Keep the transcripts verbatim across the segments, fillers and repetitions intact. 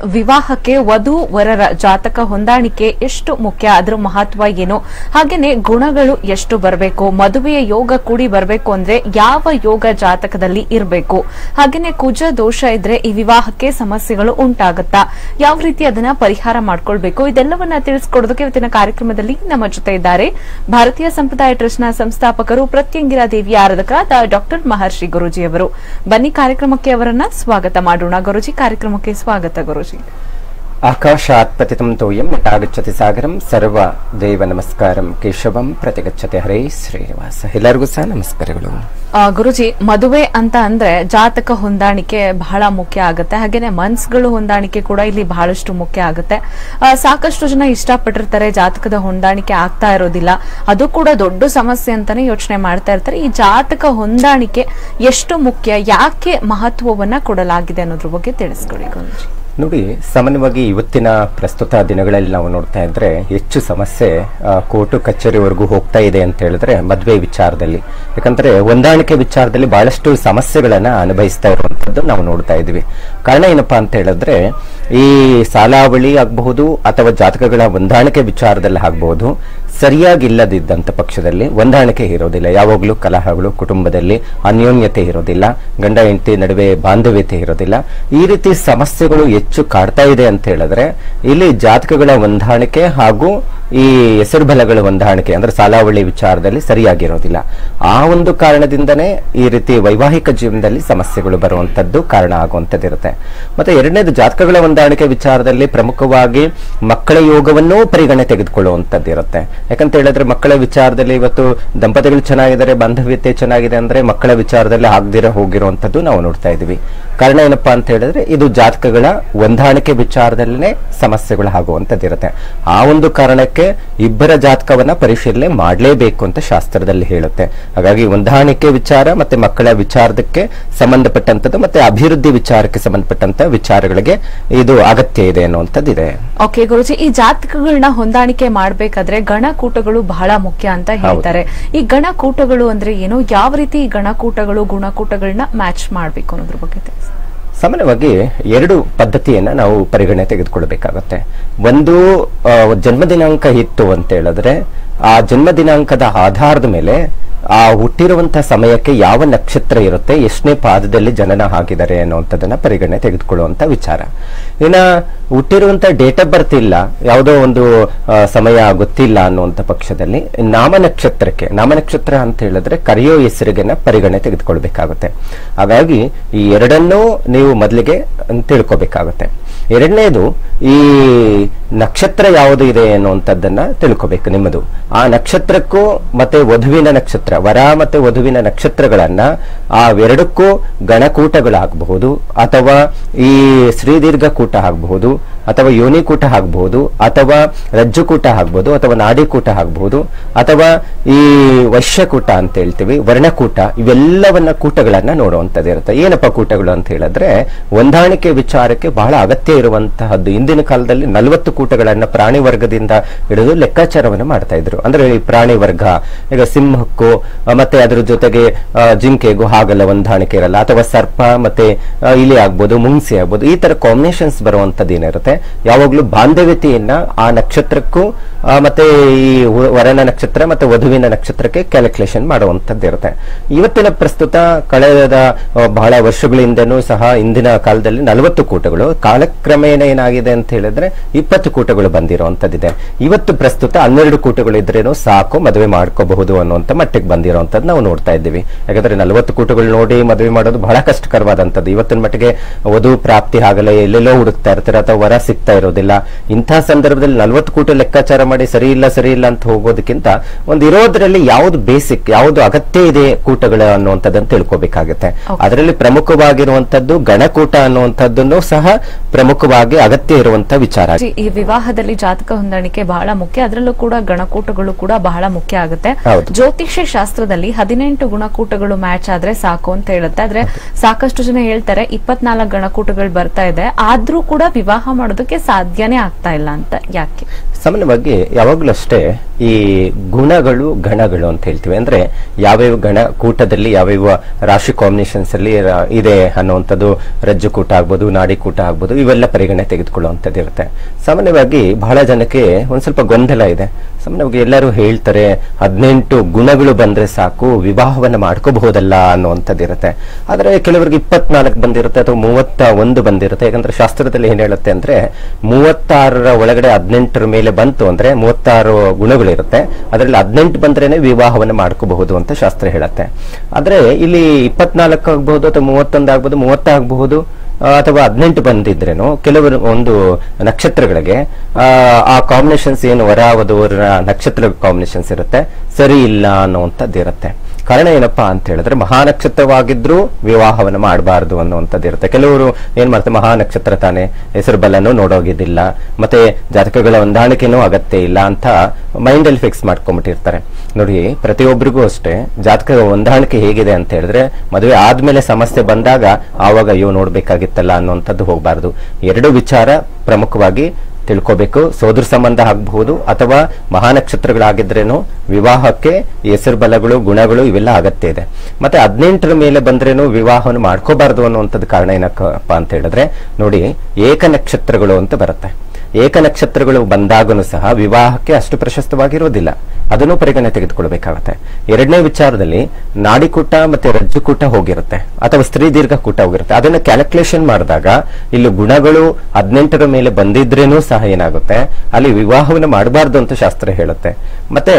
ವಿವಾಹಕ್ಕೆ ವಧು ವರರ ಜಾತಕ ಹೊಂದಾಣಿಕೆ ಎಷ್ಟು ಮುಖ್ಯ, ಅದರ ಮಹತ್ವ ಏನು, ಹಾಗೇನೆ ಗುಣಗಳು ಎಷ್ಟು ಬರಬೇಕು, ಮದುವೆಯ ಯೋಗ ಕೂಡಿ ಬರಬೇಕು ಅಂದ್ರೆ ಯಾವ ಯೋಗ ಜಾತಕದಲ್ಲಿ ಇರಬೇಕು, ಹಾಗೇನೆ ಕುಜ ದೋಷ ಇದ್ರೆ ಈ ವಿವಾಹಕ್ಕೆ ಸಮಸ್ಯೆಗಳು ಉಂಟಾಗುತ್ತಾ, ಯಾವ ರೀತಿ ಅದನ್ನ ಪರಿಹಾರ ಮಾಡ್ಕೊಳ್ಬೇಕು, ಇದೆಲ್ಲವನ್ನ ತಿಳಿಸಿಕೊಡೋದಕ್ಕೆ ಇವತ್ತಿನ ಕಾರ್ಯಕ್ರಮದಲ್ಲಿ ನಮ್ಮ ಜೊತೆ ಇದ್ದಾರೆ ಭಾರತೀಯ ಸಂಪ್ರದಾಯ ಟ್ರಸ್ಟ್ನ ಸಂಸ್ಥಾಪಕರು ಪ್ರತ್ಯಂಗಿರಾ ದೇವಿಯ ಆರಾಧಕರಾದ ಡಾಕ್ಟರ್ ಮಹರ್ಷಿ ಗುರೂಜಿ ಅವರು. ಬನ್ನಿ ಕಾರ್ಯಕ್ರಮಕ್ಕೆ ಅವರನ್ನ ಸ್ವಾಗತ ಮಾಡೋಣ. ಗುರೂಜಿ, ಕಾರ್ಯಕ್ರಮಕ್ಕೆ ಸ್ವಾಗತ. ಗುರೂಜಿ, ಆಕಾಶಾತ್ ಪತಿತಂ ತೋಯಂ ಯಥಾಗಚ್ಚತಿ ಸಾಗರಂ ಸರ್ವ ದೇವ ನಮಸ್ಕಾರಂ ಕೇಶವಂ ಪ್ರತಿಗಚ್ಚತೆ ಹರೇ ಶ್ರೀನಿವಾಸ. ಎಲ್ಲರಿಗೂ ಸಹ ನಮಸ್ಕಾರಗಳು. ಗುರುಜಿ, ಮದುವೆ ಅಂತ ಅಂದ್ರೆ ಜಾತಕ ಹೊಂದಾಣಿಕೆ ಬಹಳ ಮುಖ್ಯ ಆಗುತ್ತೆ, ಹಾಗೇನೆ ಮನ್ಸ್ಗಳು ಹೊಂದಾಣಿಕೆ ಕೂಡ ಇಲ್ಲಿ ಬಹಳಷ್ಟು ಮುಖ್ಯ ಆಗುತ್ತೆ. ಸಾಕಷ್ಟು ಜನ ಇಷ್ಟಪಟ್ಟಿರ್ತಾರೆ, ಜಾತಕದ ಹೊಂದಾಣಿಕೆ ಆಗ್ತಾ ಇರೋದಿಲ್ಲ, ಅದು ಕೂಡ ದೊಡ್ಡ ಸಮಸ್ಯೆ ಅಂತಾನೆ ಯೋಚನೆ ಮಾಡ್ತಾ ಇರ್ತಾರೆ. ಈ ಜಾತಕ ಹೊಂದಾಣಿಕೆ ಎಷ್ಟು ಮುಖ್ಯ, ಯಾಕೆ ಮಹತ್ವವನ್ನ ಕೊಡಲಾಗಿದೆ ಅನ್ನೋದ್ರ ಬಗ್ಗೆ ತಿಳಿಸ್ಕೊಡಿ ಗುರೂಜಿ. ನೋಡಿ, ಸಾಮಾನ್ಯವಾಗಿ ಇವತ್ತಿನ ಪ್ರಸ್ತುತ ದಿನಗಳಲ್ಲಿ ನಾವು ನೋಡ್ತಾ ಇದ್ರೆ ಹೆಚ್ಚು ಸಮಸ್ಯೆ ಕೋರ್ಟು ಕಚೇರಿವರೆಗೂ ಹೋಗ್ತಾ ಇದೆ ಅಂತ ಹೇಳಿದ್ರೆ ಮದುವೆ ವಿಚಾರದಲ್ಲಿ. ಯಾಕಂದ್ರೆ ಹೊಂದಾಣಿಕೆ ವಿಚಾರದಲ್ಲಿ ಬಹಳಷ್ಟು ಸಮಸ್ಯೆಗಳನ್ನ ಅನುಭವಿಸ್ತಾ ಇರುವಂತದ್ದು ನಾವು ನೋಡ್ತಾ ಇದ್ವಿ. ಕಾರಣ ಏನಪ್ಪಾ ಅಂತ ಹೇಳಿದ್ರೆ, ಈ ಸಾಲಾವಳಿ ಆಗಬಹುದು ಅಥವಾ ಜಾತಕಗಳ ಹೊಂದಾಣಿಕೆ ವಿಚಾರದಲ್ಲಿ ಆಗಬಹುದು, ಸರಿಯಾಗಿ ಇಲ್ಲದಿದ್ದಂತ ಪಕ್ಷದಲ್ಲಿ ಹೊಂದಾಣಿಕೆ ಇರೋದಿಲ್ಲ, ಯಾವಾಗಲೂ ಕಲಹಗಳು, ಕುಟುಂಬದಲ್ಲಿ ಅನ್ಯೋನ್ಯತೆ ಇರೋದಿಲ್ಲ, ಗಂಡ ಹೆಂಡತಿ ನಡುವೆ ಬಾಂಧವ್ಯತೆ ಇರೋದಿಲ್ಲ. ಈ ರೀತಿ ಸಮಸ್ಯೆಗಳು ಹೆಚ್ಚು ಕಾಡ್ತಾ ಇದೆ ಅಂತ ಹೇಳಿದ್ರೆ ಇಲ್ಲಿ ಜಾತಕಗಳ ಹೊಂದಾಣಿಕೆ ಹಾಗೂ ಈ ಹೆಸರು ಬಲಗಳ ಹೊಂದಾಣಿಕೆ ಅಂದ್ರೆ ಸಾಲಾವಳಿ ವಿಚಾರದಲ್ಲಿ ಸರಿಯಾಗಿರೋದಿಲ್ಲ. ಆ ಒಂದು ಕಾರಣದಿಂದನೇ ಈ ರೀತಿ ವೈವಾಹಿಕ ಜೀವನದಲ್ಲಿ ಸಮಸ್ಯೆಗಳು ಬರುವಂತದ್ದು ಕಾರಣ ಆಗುವಂತದ್ದಿರುತ್ತೆ. ಮತ್ತೆ ಎರಡನೇದು, ಜಾತಕಗಳ ಹೊಂದಾಣಿಕೆ ವಿಚಾರದಲ್ಲಿ ಪ್ರಮುಖವಾಗಿ ಮಕ್ಕಳ ಯೋಗವನ್ನೂ ಪರಿಗಣನೆ ತೆಗೆದುಕೊಳ್ಳುವಂತದ್ದು ಇರುತ್ತೆ. ಯಾಕಂತ ಹೇಳಿದ್ರೆ ಮಕ್ಕಳ ವಿಚಾರದಲ್ಲಿ ಇವತ್ತು ದಂಪತಿಗಳು ಚೆನ್ನಾಗಿದ್ದಾರೆ, ಬಾಂಧವ್ಯತೆ ಚೆನ್ನಾಗಿದೆ ಅಂದ್ರೆ ಮಕ್ಕಳ ವಿಚಾರದಲ್ಲಿ ಆಗದಿರ ಹೋಗಿರುವಂತದ್ದು ನಾವು ನೋಡ್ತಾ ಇದೀವಿ. ಕಾರಣ ಏನಪ್ಪಾ ಅಂತ ಹೇಳಿದ್ರೆ ಇದು ಜಾತಕಗಳ ಹೊಂದಾಣಿಕೆ ವಿಚಾರದಲ್ಲೇ ಸಮಸ್ಯೆಗಳು ಆಗುವಂತದ್ದಿರುತ್ತೆ. ಆ ಒಂದು ಕಾರಣಕ್ಕೆ ಇಬ್ಬರ ಜಾತಕವನ್ನ ಪರಿಶೀಲನೆ ಮಾಡಲೇಬೇಕು ಅಂತ ಶಾಸ್ತ್ರದಲ್ಲಿ ಹೇಳುತ್ತೆ. ಹಾಗಾಗಿ ಹೊಂದಾಣಿಕೆ ವಿಚಾರ ಮತ್ತೆ ಮಕ್ಕಳ ವಿಚಾರಕ್ಕೆ ಸಂಬಂಧಪಟ್ಟಂತದ್ದು ಮತ್ತೆ ಅಭಿವೃದ್ಧಿ ವಿಚಾರಕ್ಕೆ ಸಂಬಂಧಪಟ್ಟಂತ ವಿಚಾರಗಳಿಗೆ ಇದು ಅಗತ್ಯ ಇದೆ ಅನ್ನುವಂಥದ್ದಿದೆ. ಓಕೆ ಗುರುಜಿ, ಈ ಜಾತಕಗಳನ್ನ ಹೊಂದಾಣಿಕೆ ಮಾಡಬೇಕಾದ್ರೆ ಗಣಕೂಟಗಳು ಬಹಳ ಮುಖ್ಯ ಅಂತ ಹೇಳ್ತಾರೆ. ಈ ಗಣಕೂಟಗಳು ಅಂದ್ರೆ ಏನು, ಯಾವ ರೀತಿ ಈ ಗಣಕೂಟಗಳು ಗುಣಕೂಟಗಳನ್ನ ಮ್ಯಾಚ್ ಮಾಡಬೇಕು ಅನ್ನೋದ್ರ ಬಗ್ಗೆ ತಿಳಿಸಿ. ಸಾಮಾನ್ಯವಾಗಿ ಎರಡು ಪದ್ಧತಿಯನ್ನ ನಾವು ಪರಿಗಣನೆ ತೆಗೆದುಕೊಳ್ಬೇಕಾಗತ್ತೆ. ಒಂದು ಜನ್ಮ ದಿನಾಂಕ ಇತ್ತು ಅಂತ ಹೇಳಿದ್ರೆ ಆ ಜನ್ಮ ದಿನಾಂಕದ ಆಧಾರದ ಮೇಲೆ ಆ ಹುಟ್ಟಿರುವಂತಹ ಸಮಯಕ್ಕೆ ಯಾವ ನಕ್ಷತ್ರ ಇರುತ್ತೆ, ಎಷ್ಟನೇ ಪಾದದಲ್ಲಿ ಜನನ ಆಗಿದ್ದಾರೆ ಅನ್ನುವಂಥದ್ದನ್ನ ಪರಿಗಣನೆ ತೆಗೆದುಕೊಳ್ಳುವಂತ ವಿಚಾರ. ಇನ್ನ ಹುಟ್ಟಿರುವಂತ ಡೇಟ್ ಆಫ್ ಬರ್ತ್ ಇಲ್ಲ, ಯಾವುದೋ ಒಂದು ಸಮಯ ಗೊತ್ತಿಲ್ಲ ಅನ್ನುವಂಥ ಪಕ್ಷದಲ್ಲಿ ನಾಮ ನಕ್ಷತ್ರಕ್ಕೆ, ನಾಮ ನಕ್ಷತ್ರ ಅಂತ ಹೇಳಿದ್ರೆ ಕರೆಯೋ ಹೆಸರಿಗೆನ ಪರಿಗಣನೆ ತೆಗೆದುಕೊಳ್ಬೇಕಾಗುತ್ತೆ. ಹಾಗಾಗಿ ಈ ಎರಡನ್ನೂ ನೀವು ಮೊದಲಿಗೆ ತಿಳ್ಕೊಬೇಕಾಗುತ್ತೆ. ಎರಡನೇದು, ಈ ನಕ್ಷತ್ರ ಯಾವುದು ಇದೆ ಅನ್ನುವಂಥದ್ದನ್ನ ತಿಳ್ಕೊಬೇಕು ನಿಮ್ಮದು. ಆ ನಕ್ಷತ್ರಕ್ಕೂ ಮತ್ತೆ ವಧುವಿನ ನಕ್ಷತ್ರ, ವರ ಮತ್ತೆ ವಧುವಿನ ನಕ್ಷತ್ರಗಳನ್ನ ಆ ಎರಡಕ್ಕೂ ಗಣಕೂಟಗಳಾಗಬಹುದು ಅಥವಾ ಈ ಶ್ರೀದೀರ್ಘ ಕೂಟ ಆಗಬಹುದು ಅಥವಾ ಯೋನಿಕೂಟ ಆಗಬಹುದು ಅಥವಾ ರಜ್ಜುಕೂಟ ಆಗಬಹುದು ಅಥವಾ ನಾಡಿಕೂಟ ಆಗಬಹುದು ಅಥವಾ ಈ ವೈಶ್ಯಕೂಟ ಅಂತ ಹೇಳ್ತೀವಿ, ವರ್ಣಕೂಟ, ಇವೆಲ್ಲವನ್ನ ಕೂಟಗಳನ್ನ ನೋಡುವಂತದ್ದು ಇರುತ್ತೆ. ಏನಪ್ಪ ಕೂಟಗಳು ಅಂತ ಹೇಳಿದ್ರೆ ಹೊಂದಾಣಿಕೆ ವಿಚಾರಕ್ಕೆ ಬಹಳ ಅಗತ್ಯ ಇರುವಂತಹದ್ದು. ಇಂದಿನ ಕಾಲದಲ್ಲಿ ನಲವತ್ತು ಕೂಟಗಳನ್ನ ಪ್ರಾಣಿ ವರ್ಗದಿಂದ ಹಿಡಿದು ಲೆಕ್ಕಾಚಾರವನ್ನು ಮಾಡ್ತಾ ಇದ್ರು. ಅಂದ್ರೆ ಈ ಪ್ರಾಣಿ ವರ್ಗ, ಈಗ ಸಿಂಹಕ್ಕೂ ಮತ್ತೆ ಅದ್ರ ಜೊತೆಗೆ ಜಿಂಕೆಗೂ ಹಾಗೆಲ್ಲ ಹೊಂದಾಣಿಕೆ ಇರಲ್ಲ, ಅಥವಾ ಸರ್ಪ ಮತ್ತೆ ಇಲಿ ಆಗ್ಬೋದು, ಮುಂಗ್ಸಿ ಆಗ್ಬೋದು, ಈ ತರ ಕಾಂಬಿನೇಷನ್ಸ್ ಬರುವಂತದ್ದು ಏನಿರುತ್ತೆ, ಯಾವಾಗ್ಲೂ ಬಾಂಧವ್ಯತೆಯನ್ನ ಆ ನಕ್ಷತ್ರಕ್ಕೂ ಮತ್ತೆ ಈ ವರನ ನಕ್ಷತ್ರ ಮತ್ತೆ ವಧುವಿನ ನಕ್ಷತ್ರಕ್ಕೆ ಕ್ಯಾಲ್ಕುಲೇಷನ್ ಮಾಡುವಂತದ್ದು ಇರುತ್ತೆ. ಇವತ್ತಿನ ಪ್ರಸ್ತುತ ಕಳೆದ ಬಹಳ ವರ್ಷಗಳಿಂದನೂ ಸಹ ಇಂದಿನ ಕಾಲದಲ್ಲಿ ನಲವತ್ತು ಕೂಟಗಳು, ಕಾಲಕ್ರಮೇಣ ಏನಾಗಿದೆ ಅಂತ ಹೇಳಿದ್ರೆ ಇಪ್ಪತ್ತು ಕೂಟಗಳು ಬಂದಿರುವಂತದ್ದಿದೆ. ಇವತ್ತು ಪ್ರಸ್ತುತ ಹನ್ನೆರಡು ಕೂಟಗಳು ಇದ್ರೇನು ಸಾಕು, ಮದುವೆ ಮಾಡ್ಕೋಬಹುದು ಅನ್ನುವಂತ ಮಟ್ಟಿಗೆ ಬಂದಿರುವಂತದ್ದು ನಾವು ನೋಡ್ತಾ ಇದ್ದೀವಿ. ಯಾಕಂದ್ರೆ ನಲವತ್ತು ಕೂಟಗಳು ನೋಡಿ ಮದುವೆ ಮಾಡೋದು ಬಹಳ ಕಷ್ಟಕರವಾದಂತದ್ದು. ಇವತ್ತಿನ ಮಟ್ಟಿಗೆ ವಧು ಪ್ರಾಪ್ತಿ ಆಗಲ್ಲ, ಎಲ್ಲೆಲ್ಲೋ ಹುಡುಕ್ತಾ ಇರ್ತಾರೆ ಅಥವಾ ವರ ಸಿಗ್ತಾ ಇರೋದಿಲ್ಲ. ಇಂತಹ ಸಂದರ್ಭದಲ್ಲಿ ನಲವತ್ತು ಕೂಟ ಲೆಕ್ಕಾಚಾರ ಮಾಡಿ ಸರಿ ಇಲ್ಲ ಸರಿ ಇಲ್ಲ ಅಂತ ಹೋಗೋದಕ್ಕಿಂತ ಒಂದು ಇರೋದ್ರಲ್ಲಿ ಯಾವ್ದು ಬೇಸಿಕ್, ಯಾವ್ದು ಅಗತ್ಯ ಇದೆ ಕೂಟಗಳು ಅನ್ನುವಂಥದ್ದನ್ನು ತಿಳ್ಕೊಬೇಕಾಗುತ್ತೆ. ಅದರಲ್ಲಿ ಪ್ರಮುಖವಾಗಿರುವಂತದ್ದು ಗಣಕೂಟ ಅನ್ನುವಂಥದ್ದನ್ನು ಸಹ ಪ್ರಮುಖವಾಗಿ ಅಗತ್ಯ ಇರುವಂತಹ ವಿಚಾರ. ಈ ವಿವಾಹದಲ್ಲಿ ಜಾತಕ ಹೊಂದಾಣಿಕೆ ಬಹಳ ಮುಖ್ಯ, ಅದರಲ್ಲೂ ಕೂಡ ಗಣಕೂಟಗಳು ಕೂಡ ಬಹಳ ಮುಖ್ಯ ಆಗುತ್ತೆ. ಜ್ಯೋತಿಷ್ಯ ಶಾಸ್ತ್ರದಲ್ಲಿ ಹದಿನೆಂಟು ಗುಣಕೂಟಗಳು ಮ್ಯಾಚ್ ಆದ್ರೆ ಸಾಕು ಅಂತ ಹೇಳುತ್ತೆ. ಆದ್ರೆ ಸಾಕಷ್ಟು ಜನ ಹೇಳ್ತಾರೆ ಇಪ್ಪತ್ನಾಲ್ಕು ಗಣಕೂಟಗಳು ಬರ್ತಾ ಇದೆ, ಆದ್ರೂ ಕೂಡ ವಿವಾಹ ಮಾಡೋದಕ್ಕೆ ಸಾಧ್ಯನೇ ಆಗ್ತಾ ಇಲ್ಲ ಅಂತ. ಯಾಕೆ? ಸಾಮಾನ್ಯವಾಗಿ ಯಾವಾಗಲೂ ಅಷ್ಟೇ ಈ ಗುಣಗಳು ಗಣಗಳು ಅಂತ ಹೇಳ್ತೀವಿ. ಅಂದ್ರೆ ಯಾವ್ಯಾವ ಗಣ ಕೂಟದಲ್ಲಿ ಯಾವ್ಯಾವ ರಾಶಿ ಕಾಂಬಿನೇಷನ್ಸ್ ಅಲ್ಲಿ ಇದೆ ಅನ್ನುವಂಥದ್ದು ರಜ್ಜು ಕೂಟ ಆಗ್ಬೋದು, ನಾಡಿ ಕೂಟ ಆಗ್ಬೋದು, ಇವೆಲ್ಲ ಪರಿಗಣನೆ ತೆಗೆದುಕೊಳ್ಳುವಂಥದ್ದು ಇರುತ್ತೆ. ಸಾಮಾನ್ಯವಾಗಿ ಬಹಳ ಜನಕ್ಕೆ ಒಂದ್ ಸ್ವಲ್ಪ ಗೊಂದಲ ಇದೆ. ಸಾಮಾನ್ಯವಾಗಿ ಎಲ್ಲರೂ ಹೇಳ್ತಾರೆ ಹದಿನೆಂಟು ಗುಣಗಳು ಬಂದ್ರೆ ಸಾಕು ವಿವಾಹವನ್ನ ಮಾಡ್ಕೋಬಹುದಲ್ಲ ಅನ್ನುವಂಥದ್ದು ಇರುತ್ತೆ. ಆದ್ರೆ ಕೆಲವರಿಗೆ ಇಪ್ಪತ್ನಾಲ್ಕು ಬಂದಿರುತ್ತೆ ಅಥವಾ ಮೂವತ್ತ ಒಂದು ಬಂದಿರುತ್ತೆ. ಯಾಕಂದ್ರೆ ಶಾಸ್ತ್ರದಲ್ಲಿ ಏನ್ ಹೇಳುತ್ತೆ ಅಂದ್ರೆ ಮೂವತ್ತಾರರ ಒಳಗಡೆ ಹದಿನೆಂಟರ ಮೇಲೆ ಬಂತು ಅಂದ್ರೆ ಮೂವತ್ತಾರು ಗುಣಗಳಿರುತ್ತೆ, ಅದರಲ್ಲಿ ಹದಿನೆಂಟು ಬಂದ್ರೇನೆ ವಿವಾಹವನ್ನು ಮಾಡ್ಕೋಬಹುದು ಅಂತ ಶಾಸ್ತ್ರ ಹೇಳುತ್ತೆ. ಆದ್ರೆ ಇಲ್ಲಿ ಇಪ್ಪತ್ನಾಲ್ಕು ಆಗ್ಬಹುದು ಅಥವಾ ಮೂವತ್ತೊಂದು ಆಗ್ಬಹುದು, ಮೂವತ್ತಾಗಬಹುದು ಅಥವಾ ಹದಿನೆಂಟು ಬಂದಿದ್ರೇನು ಕೆಲವರು ಒಂದು ನಕ್ಷತ್ರಗಳಿಗೆ ಆ ಕಾಂಬಿನೇಷನ್ಸ್ ಏನು ವರ ವಧುವರ ನಕ್ಷತ್ರ ಕಾಂಬಿನೇಷನ್ಸ್ ಇರುತ್ತೆ ಸರಿ ಇಲ್ಲ ಅನ್ನುವಂಥದ್ದು ಇರುತ್ತೆ. ಕಾರಣ ಏನಪ್ಪಾ ಅಂತ ಹೇಳಿದ್ರೆ ಮಹಾನಕ್ಷತ್ರವಾಗಿದ್ರೂ ವಿವಾಹವನ್ನು ಮಾಡಬಾರದು ಅನ್ನುವಂಥದ್ದು ಇರುತ್ತೆ. ಕೆಲವರು ಏನ್ ಮಾಡ್ತಾರೆ, ಮಹಾನಕ್ಷತ್ರ ತಾನೆ, ಹೆಸರು ಬಲನೂ ನೋಡೋಗಿದ್ದಿಲ್ಲ, ಮತ್ತೆ ಜಾತಕಗಳ ಹೊಂದಾಣಿಕೆನೂ ಅಗತ್ಯ ಇಲ್ಲ ಅಂತ ಮೈಂಡ್ ಅಲ್ಲಿ ಫಿಕ್ಸ್ ಮಾಡ್ಕೊಂಡ್ಬಿಟ್ಟಿರ್ತಾರೆ. ನೋಡಿ, ಪ್ರತಿಯೊಬ್ಬರಿಗೂ ಅಷ್ಟೇ ಜಾತಕ ಹೊಂದಾಣಿಕೆ ಹೇಗಿದೆ ಅಂತ ಹೇಳಿದ್ರೆ ಮದುವೆ ಆದ್ಮೇಲೆ ಸಮಸ್ಯೆ ಬಂದಾಗ ಆವಾಗ ಅಯ್ಯೋ ನೋಡ್ಬೇಕಾಗಿತ್ತಲ್ಲ ಅನ್ನುವಂಥದ್ದು ಹೋಗಬಾರದು. ಎರಡು ವಿಚಾರ ಪ್ರಮುಖವಾಗಿ ತಿಳ್ಕೋಬೇಕು. ಸೋದರ ಸಂಬಂಧ ಆಗಬಹುದು ಅಥವಾ ಮಹಾನಕ್ಷತ್ರಗಳಾಗಿದ್ರೇನು ವಿವಾಹಕ್ಕೆ ಹೆಸರು ಬಲಗಳು ಗುಣಗಳು ಇವೆಲ್ಲ ಅಗತ್ಯ ಇದೆ. ಮತ್ತೆ ಹದಿನೆಂಟರ ಮೇಲೆ ಬಂದ್ರೇನು ವಿವಾಹವನ್ನು ಮಾಡ್ಕೋಬಾರದು ಅನ್ನುವಂಥದ್ದು ಕಾರಣ ಏನಕ್ಕಪ್ಪ ಅಂತ ಹೇಳಿದ್ರೆ ನೋಡಿ, ಏಕ ನಕ್ಷತ್ರಗಳು ಅಂತ ಬರುತ್ತೆ. ಏಕ ನಕ್ಷತ್ರಗಳು ಬಂದಾಗನು ಸಹ ವಿವಾಹಕ್ಕೆ ಅಷ್ಟು ಪ್ರಶಸ್ತವಾಗಿರೋದಿಲ್ಲ, ಅದನ್ನು ಪರಿಗಣನೆ ತೆಗೆದುಕೊಳ್ಬೇಕಾಗತ್ತೆ. ಎರಡನೇ ವಿಚಾರದಲ್ಲಿ ನಾಡಿಕೂಟ ಮತ್ತೆ ರಜ್ಜುಕೂಟ ಹೋಗಿರುತ್ತೆ ಅಥವಾ ಸ್ತ್ರೀ ದೀರ್ಘ ಕೂಟ ಹೋಗಿರುತ್ತೆ. ಅದನ್ನ ಕ್ಯಾಲ್ಕುಲೇಷನ್ ಮಾಡಿದಾಗ ಇಲ್ಲಿ ಗುಣಗಳು ಹದಿನೆಂಟರ ಮೇಲೆ ಬಂದಿದ್ರೇನೂ ಸಹ ಏನಾಗುತ್ತೆ ಅಲ್ಲಿ ವಿವಾಹವನ್ನು ಮಾಡಬಾರ್ದು ಅಂತ ಶಾಸ್ತ್ರ ಹೇಳುತ್ತೆ. ಮತ್ತೆ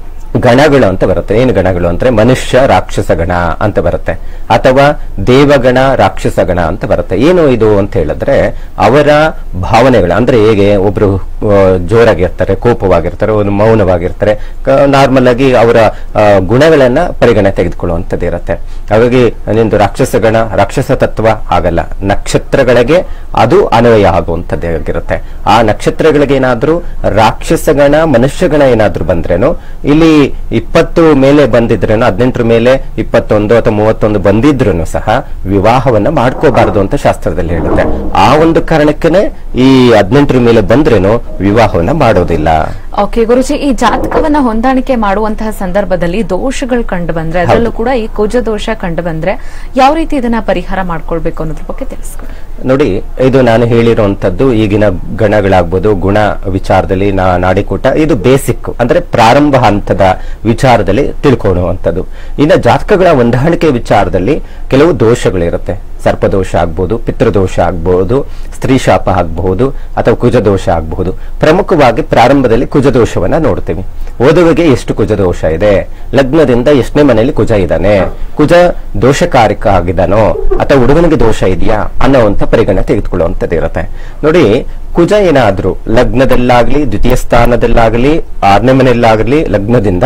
ಗಣಗಳು ಅಂತ ಬರುತ್ತೆ. ಏನು ಗಣಗಳು ಅಂದ್ರೆ ಮನುಷ್ಯ ರಾಕ್ಷಸ ಗಣ ಅಂತ ಬರುತ್ತೆ ಅಥವಾ ದೇವಗಣ ರಾಕ್ಷಸ ಗಣ ಅಂತ ಬರುತ್ತೆ. ಏನು ಇದು ಅಂತ ಹೇಳಿದ್ರೆ ಅವರ ಭಾವನೆಗಳು ಅಂದ್ರೆ ಹೇಗೆ ಒಬ್ರು ಜೋರಾಗಿರ್ತಾರೆ, ಕೋಪವಾಗಿರ್ತಾರೆ, ಒಂದು ಮೌನವಾಗಿರ್ತಾರೆ, ನಾರ್ಮಲ್ ಆಗಿ ಅವರ ಗುಣಗಳನ್ನ ಪರಿಗಣನೆ ತೆಗೆದುಕೊಳ್ಳುವಂಥದ್ದು ಇರುತ್ತೆ. ಹಾಗಾಗಿ ನಿಂದು ರಾಕ್ಷಸ ಗಣ ರಾಕ್ಷಸ ತತ್ವ ಆಗಲ್ಲ, ನಕ್ಷತ್ರಗಳಿಗೆ ಅದು ಅನ್ವಯ ಆಗುವಂಥದ್ದಾಗಿರುತ್ತೆ. ಆ ನಕ್ಷತ್ರಗಳಿಗೆ ಏನಾದ್ರೂ ರಾಕ್ಷಸ ಗಣ ಮನುಷ್ಯ ಗಣ ಏನಾದ್ರೂ ಬಂದ್ರೇನು ಇಲ್ಲಿ ಇಪ್ಪತ್ತು ಮೇಲೆ ಬಂದಿದ್ರೇನು ಹದಿನೆಂಟರ ಮೇಲೆ ಇಪ್ಪತ್ತೊಂದು ಅಥವಾ ಮೂವತ್ತೊಂದು ಬಂದಿದ್ರು ಸಹ ವಿವಾಹವನ್ನ ಮಾಡ್ಕೋಬಾರದು ಅಂತ ಶಾಸ್ತ್ರದಲ್ಲಿ ಹೇಳುತ್ತೆ. ಆ ಒಂದು ಕಾರಣಕ್ಕೇ ಈ ಹದಿನೆಂಟರ ಮೇಲೆ ಬಂದ್ರೇನು ವಿವಾಹವನ್ನ ಮಾಡೋದಿಲ್ಲ. ಓಕೆ ಗುರುಜಿ, ಈ ಜಾತಕವನ್ನ ಹೊಂದಾಣಿಕೆ ಮಾಡುವಂತಹ ಸಂದರ್ಭದಲ್ಲಿ ದೋಷಗಳು ಕಂಡು ಬಂದ್ರೆ, ಅದರಲ್ಲೂ ಕೂಡ ಈ ಕುಜ ದೋಷ ಕಂಡು ಬಂದ್ರೆ ಯಾವ ರೀತಿ ಇದನ್ನ ಪರಿಹಾರ ಮಾಡ್ಕೊಳ್ಬೇಕು ಅನ್ನೋದ್ರ ಬಗ್ಗೆ ತಿಳಿಸ್ಕೊಡಿ. ನೋಡಿ, ಇದು ನಾನು ಹೇಳಿರುವಂತದ್ದು ಈಗಿನ ಗಣಗಳಾಗ್ಬೋದು, ಗುಣ ವಿಚಾರದಲ್ಲಿ ನಾ ನಾಡಿಕೂಟ ಇದು ಬೇಸಿಕ್ ಅಂದ್ರೆ ಪ್ರಾರಂಭ ಹಂತದ ವಿಚಾರದಲ್ಲಿ ತಿಳ್ಕೊಳ್ಳುವಂಥದ್ದು. ಇನ್ನು ಜಾತಕಗಳ ಹೊಂದಾಣಿಕೆ ವಿಚಾರದಲ್ಲಿ ಕೆಲವು ದೋಷಗಳಿರುತ್ತೆ. ಸರ್ಪದೋಷ ಆಗ್ಬಹುದು, ಪಿತೃದೋಷ ಆಗ್ಬಹುದು, ಸ್ತ್ರೀ ಶಾಪ ಆಗಬಹುದು ಅಥವಾ ಕುಜದೋಷ ಆಗಬಹುದು. ಪ್ರಮುಖವಾಗಿ ಪ್ರಾರಂಭದಲ್ಲಿ ಕುಜದೋಷವನ್ನ ನೋಡ್ತೀವಿ. ಓದುವಿಗೆ ಎಷ್ಟು ಕುಜದೋಷ ಇದೆ, ಲಗ್ನದಿಂದ ಎಷ್ಟನೇ ಮನೆಯಲ್ಲಿ ಕುಜ ಇದ್ದಾನೆ, ಕುಜ ದೋಷಕಾರಿಕ ಆಗಿದ್ದಾನೋ ಅಥವಾ ಹುಡುಗನಿಗೆ ದೋಷ ಇದೆಯಾ ಅನ್ನೋವಂಥ ಪರಿಗಣನೆ ತೆಗೆದುಕೊಳ್ಳುವಂಥದ್ದು ಇರುತ್ತೆ. ನೋಡಿ, ಕುಜ ಏನಾದ್ರೂ ಲಗ್ನದಲ್ಲಾಗ್ಲಿ ದ್ವಿತೀಯ ಸ್ಥಾನದಲ್ಲಾಗ್ಲಿ ಆರನೇ ಮನೆಯಲ್ಲಾಗ್ಲಿ ಲಗ್ನದಿಂದ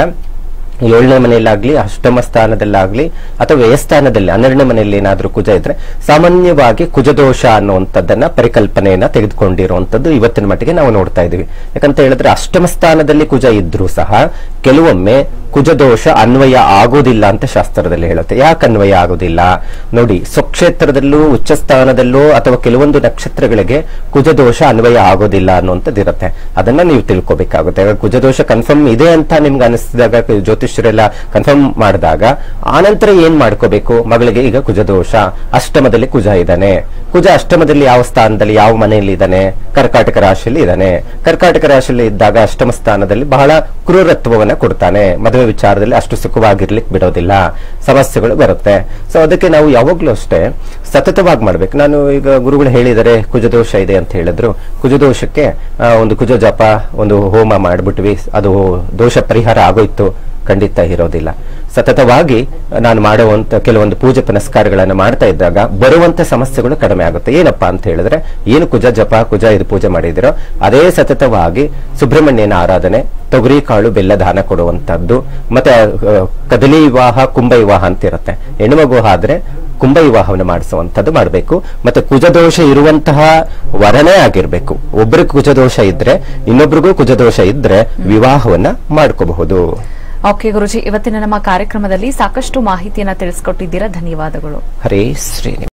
ಏಳನೇ ಮನೆಯಲ್ಲಾಗ್ಲಿ ಅಷ್ಟಮ ಸ್ಥಾನದಲ್ಲಾಗ್ಲಿ ಅಥವಾ ವ್ಯಯಸ್ಥಾನದಲ್ಲಿ ಹನ್ನೆರಡನೇ ಮನೆಯಲ್ಲಿ ಏನಾದ್ರೂ ಕುಜ ಇದ್ರೆ ಸಾಮಾನ್ಯವಾಗಿ ಕುಜದೋಷ ಅನ್ನುವಂಥದ್ದನ್ನ ಪರಿಕಲ್ಪನೆಯನ್ನ ತೆಗೆದುಕೊಂಡಿರುವಂತದ್ದು ಇವತ್ತಿನ ಮಟ್ಟಿಗೆ ನಾವು ನೋಡ್ತಾ ಇದೀವಿ. ಯಾಕಂತ ಹೇಳಿದ್ರೆ ಅಷ್ಟಮ ಸ್ಥಾನದಲ್ಲಿ ಕುಜ ಇದ್ರೂ ಸಹ ಕೆಲವೊಮ್ಮೆ ಕುಜದೋಷ ಅನ್ವಯ ಆಗೋದಿಲ್ಲ ಅಂತ ಶಾಸ್ತ್ರದಲ್ಲಿ ಹೇಳುತ್ತೆ. ಯಾಕೆ ಅನ್ವಯ ಆಗೋದಿಲ್ಲ ನೋಡಿ, ಸ್ವಕ್ಷೇತ್ರದಲ್ಲೂ ಉಚ್ಚ ಸ್ಥಾನದಲ್ಲೂ ಅಥವಾ ಕೆಲವೊಂದು ನಕ್ಷತ್ರಗಳಿಗೆ ಕುಜದೋಷ ಅನ್ವಯ ಆಗೋದಿಲ್ಲ ಅನ್ನುವಂಥದ್ದು ಇರುತ್ತೆ. ಅದನ್ನ ನೀವು ತಿಳ್ಕೊಬೇಕಾಗುತ್ತೆ. ಕುಜದೋಷ ಕನ್ಫರ್ಮ್ ಇದೆ ಅಂತ ನಿಮ್ಗೆ ಅನಿಸಿದಾಗ ಜ್ಯೋತಿಷ್ಯರೆಲ್ಲ ಕನ್ಫರ್ಮ್ ಮಾಡಿದಾಗ ಆನಂತರ ಏನ್ ಮಾಡ್ಕೋಬೇಕು, ಮಗಳಿಗೆ ಈಗ ಕುಜದೋಷ ಅಷ್ಟಮದಲ್ಲಿ ಕುಜ ಇದ್ದಾನೆ, ಕುಜ ಅಷ್ಟಮದಲ್ಲಿ ಯಾವ ಸ್ಥಾನದಲ್ಲಿ ಯಾವ ಮನೆಯಲ್ಲಿ ಇದ್ದಾನೆ, ಕರ್ಕಾಟಕ ರಾಶಿಯಲ್ಲಿ ಇದ್ದಾನೆ. ಕರ್ಕಾಟಕ ರಾಶಿಯಲ್ಲಿ ಇದ್ದಾಗ ಅಷ್ಟಮ ಸ್ಥಾನದಲ್ಲಿ ಬಹಳ ಕ್ರೂರತ್ವವನ್ನ ಕೊಡ್ತಾನೆ, ಮದುವೆ ವಿಚಾರದಲ್ಲಿ ಅಷ್ಟು ಸುಖವಾಗಿರ್ಲಿಕ್ಕೆ ಬಿಡೋದಿಲ್ಲ, ಸಮಸ್ಯೆಗಳು ಬರುತ್ತೆ. ಸೊ ಅದಕ್ಕೆ ನಾವು ಯಾವಾಗ್ಲೂ ಅಷ್ಟೇ ಸತತವಾಗಿ ಮಾಡ್ಬೇಕು. ನಾನು ಈಗ ಗುರುಗಳು ಹೇಳಿದರೆ ಕುಜದೋಷ ಇದೆ ಅಂತ ಹೇಳಿದ್ರು, ಕುಜದೋಷಕ್ಕೆ ಒಂದು ಕುಜ ಜಪ ಒಂದು ಹೋಮ ಮಾಡ್ಬಿಟ್ವಿ, ಅದು ದೋಷ ಪರಿಹಾರ ಆಗೋಯ್ತು ಖಂಡಿತ ಇರೋದಿಲ್ಲ. ಸತತವಾಗಿ ನಾನು ಮಾಡುವಂತ ಕೆಲವೊಂದು ಪೂಜೆ ಪುನಸ್ಕಾರಗಳನ್ನು ಮಾಡ್ತಾ ಇದ್ದಾಗ ಬರುವಂತ ಸಮಸ್ಯೆಗಳು ಕಡಿಮೆ ಆಗುತ್ತೆ. ಏನಪ್ಪಾ ಅಂತ ಹೇಳಿದ್ರೆ, ಏನು ಕುಜ ಜಪ ಕುಜ ಇದು ಪೂಜೆ ಮಾಡಿದಿರೋ ಅದೇ ಸತತವಾಗಿ ಸುಬ್ರಹ್ಮಣ್ಯನ ಆರಾಧನೆ, ತೊಗರಿ ಕಾಳು ಬೆಲ್ಲ ದಾನ ಕೊಡುವಂತದ್ದು, ಮತ್ತೆ ಕದಲಿ ವಿವಾಹ ಕುಂಭ ವಿವಾಹ ಅಂತ ಇರುತ್ತೆ. ಹೆಣ್ಣುಮಗು ಆದ್ರೆ ಕುಂಭ ವಿವಾಹವನ್ನು ಮಾಡಿಸುವಂತದ್ದು ಮಾಡಬೇಕು. ಮತ್ತೆ ಕುಜದೋಷ ಇರುವಂತಹ ವರನೇ ಆಗಿರ್ಬೇಕು. ಒಬ್ಬರಿಗೆ ಕುಜದೋಷ ಇದ್ರೆ ಇನ್ನೊಬ್ರಿಗೂ ಕುಜದೋಷ ಇದ್ರೆ ವಿವಾಹವನ್ನ ಮಾಡ್ಕೋಬಹುದು. ಓಕೆ ಗುರುಜಿ, ಇವತ್ತಿನ ನಮ್ಮ ಕಾರ್ಯಕ್ರಮದಲ್ಲಿ ಸಾಕಷ್ಟು ಮಾಹಿತಿಯನ್ನ ತಿಳಿಸ್ಕೊಟ್ಟಿದ್ದೀರಾ, ಧನ್ಯವಾದಗಳು. ಹರೇ ಶ್ರೀ.